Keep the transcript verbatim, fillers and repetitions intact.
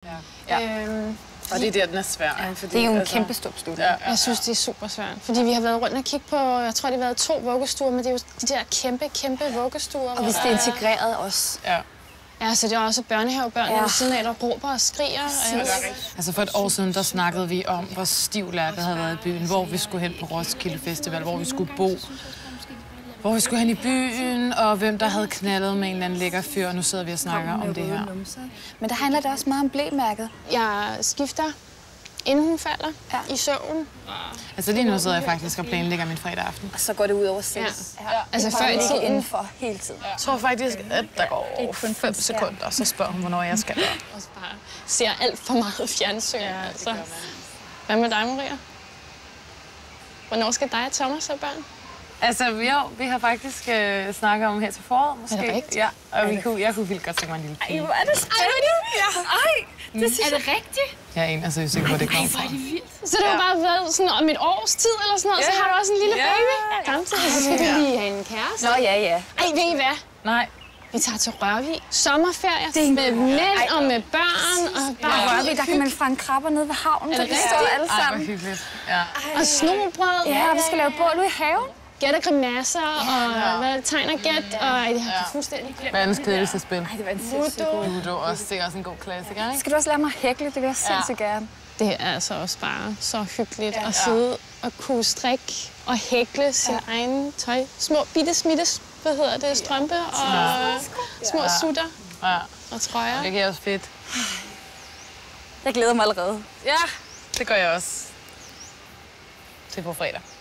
Ja. Ja. Øhm, og det er der, den er svær. Ja, fordi, det er jo en altså, kæmpe stor beslutning. Ja, ja. Jeg synes, det er super svært. Fordi vi har været rundt og kigge på, jeg tror, det har været to vuggestuer, men det er jo de der kæmpe, kæmpe vuggestuer. Og hvis det er integreret også. Ja. Ja, så det er også børnehavebørn, ja. Ved siden af, der råber og skriger. Altså for et år siden, der snakkede vi om, hvor stiv lærket havde været i byen, hvor vi skulle hen på Roskilde Festival, hvor vi skulle bo, hvor vi skulle hen i byen, og hvem der havde knaldet med en eller anden lækker fyr, og nu sidder vi og snakker om det her. Men der handler det også meget om blæmærket. Jeg skifter, inden hun falder, ja. I søvn. Altså lige nu sidder jeg faktisk og planlægger min fredag aften. Og så går det ud over sex. Ja. Ja. Altså før i tiden. Indenfor hele tiden. Jeg tror faktisk, at der går fem sekunder, så spørger hun, hvornår jeg skal. Og så bare ser alt for meget fjernsyn. Ja, altså. Hvad med dig, Maria? Hvornår skal dig og Thomas have børn? Altså, jo, vi har faktisk øh, snakket om her til foråret, måske. Er det rigtigt? Ja, og vi kunne, jeg kunne vildt godt tænke mig en lille pige. Ej, hvor er det spændende! Ja. Ej, det synes er det rigtigt? Jeg er en, altså, jeg er sikker på, at det kommer fra. Ej, hvor er det vildt. Så det har ja. bare været sådan om et års tid eller sådan noget, yeah. så har du også en lille yeah. baby. Samtidig så skal du lige have en kæreste. Nå, ja, ja. Ej, ved I hvad? Nej. Vi tager til Rørvig. Sommerferie med mænd og med børn. Og bare ja. Rørvig, der kan man fange krabber nede ved havnen, så de står alle sammen. Ej, hvor hyggeligt. Ja. Og snobrød. Ja, og vi skal lave bål ude i haven. Gæt og grimasser, og hvad, tegn og gæt, og ej, det har jeg fuldstændig glemt. Verdens kedeligste spil. Ej, det var en sindssygt god. Ludo også, det er også en god klassiker, ikke? Skal du også lære mig at hækle? Det vil jeg sindssygt ja. gerne. Det er altså også bare så hyggeligt ja. at sidde og kunne strikke og hækle sin ja. egen tøj. Små bitte smitte, hvad hedder det, strømpe og ja. små ja. sutter ja. og trøjer. Det giver også fedt. Jeg glæder mig allerede. Ja, det gør jeg også. Til på fredag.